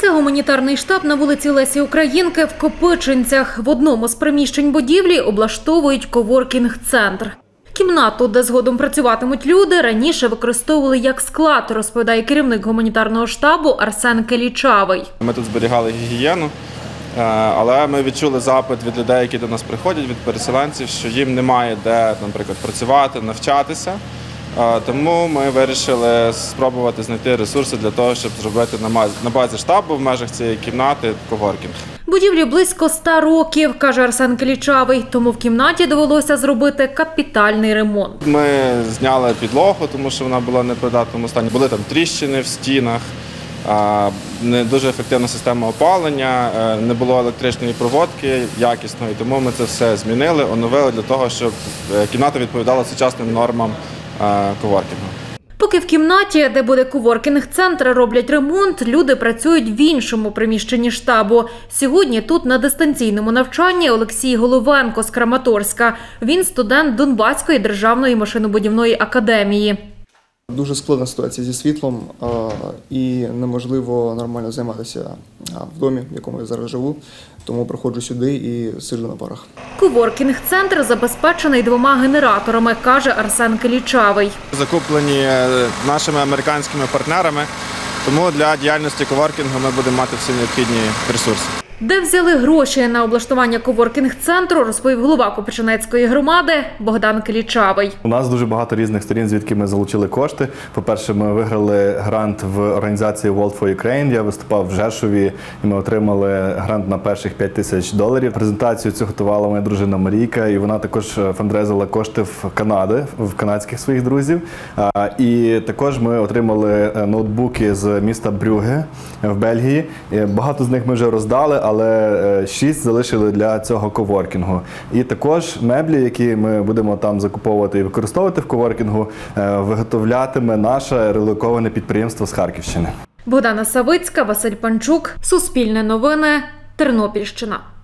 Це гуманітарний штаб на вулиці Лесі Українки в Копичинцях. В одному з приміщень будівлі облаштовують коворкінг-центр. Кімнату, де згодом працюватимуть люди, раніше використовували як склад, розповідає керівник гуманітарного штабу Арсен Келічавий. Ми тут зберігали гігієну, але ми відчули запит від людей, які до нас приходять, від переселенців, що їм немає де, наприклад, працювати, навчатися. Тому ми вирішили спробувати знайти ресурси для того, щоб зробити на базі штабу в межах цієї кімнати коворкінг. Будівлі близько 100 років, каже Арсен Келічавий, тому в кімнаті довелося зробити капітальний ремонт. Ми зняли підлогу, тому що вона була в непридатному стані. Були там тріщини в стінах, не дуже ефективна система опалення, не було електричної проводки якісної, тому ми це все змінили, оновили для того, щоб кімната відповідала сучасним нормам коворкінгу. Поки в кімнаті, де буде коворкінг-центр, роблять ремонт, люди працюють в іншому приміщенні штабу. Сьогодні тут на дистанційному навчанні Олексій Головенко з Краматорська. Він студент Донбаської державної машинобудівної академії. Дуже складна ситуація зі світлом і неможливо нормально займатися в домі, в якому я зараз живу, тому приходжу сюди і сиджу на парах. Коворкінг-центр забезпечений 2 генераторами, каже Арсен Келічавий. Закуплені нашими американськими партнерами, тому для діяльності коворкінгу ми будемо мати всі необхідні ресурси. Де взяли гроші на облаштування коворкінг-центру, розповів голова Копичинецької громади Богдан Келічавий. У нас дуже багато різних сторін, звідки ми залучили кошти. По-перше, ми виграли грант в організації World for Ukraine. Я виступав в Жешові, і ми отримали грант на перших $5000. Презентацію цю готувала моя дружина Марійка, і вона також фандрезила кошти в Канади, в канадських своїх друзів. І також ми отримали ноутбуки з міста Брюгге в Бельгії. Багато з них ми вже роздали, але 6 залишили для цього коворкінгу. І також меблі, які ми будемо там закуповувати і використовувати в коворкінгу, виготовлятиме наше релоковане підприємство з Харківщини. Богдана Савицька, Василь Панчук, Суспільне новини, Тернопільщина.